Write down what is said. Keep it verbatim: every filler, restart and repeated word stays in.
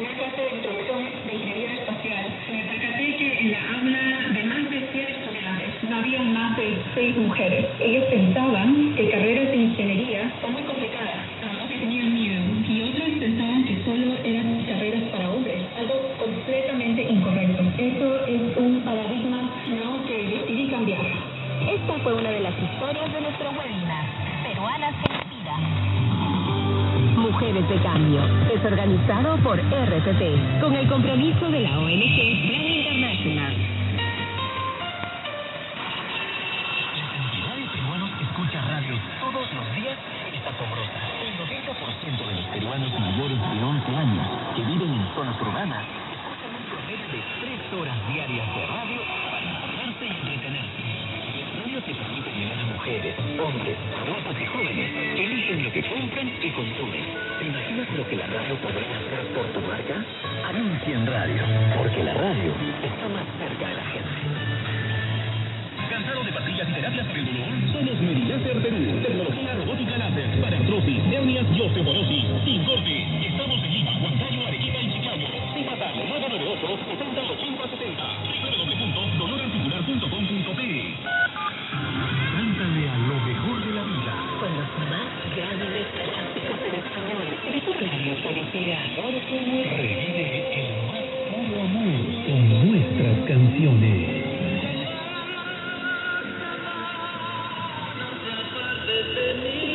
primera clase de introducción de ingeniería espacial, me percaté que en la aula de más de cien estudiantes no había más de seis mujeres. Ellos pensaban que carreras de ingeniería son muy complicadas, no que tenían miedo, y otros pensaban que solo eran carreras para hombres, algo completamente incorrecto. Eso es un paradigma nuevo que decidí cambiar. Esta fue una de las historias de nuestro webinar, Peruanas que Inspiran. Mujeres de Cambio es organizado por R T P con el compromiso de la O N G Plan International. La cantidad de peruanos que escucha radio todos los días es asombrosa. El noventa por ciento de los peruanos mayores de once años que viven en zonas urbanas escuchan un promedio de tres horas diarias de radio para informarse y entretenerse. Radio que permite llegar a mujeres, hombres, adultos y jóvenes que eligen lo que compran y consumen. ¿Te imaginas lo que la radio podría hacer por tu marca? Anuncia en radio, porque la radio está más cerca de la gente. ¿Cansado de pastillas y terapias para el dolor? Somos Mediláser Perú, tecnología robótica láser para artrosis, hernias y osteoporosis, sin corte. Estamos en Lima, Huancayo, Arequipa y Chiclayo. Sin matar, nueve nueve ocho, setenta ochenta setenta. w w w punto dolor articular punto com punto p. Cántale a lo mejor de la vida. Con los más grandes clásicos en español. Radio Felicidad. Revive el más puro amor con nuestras canciones. De mí.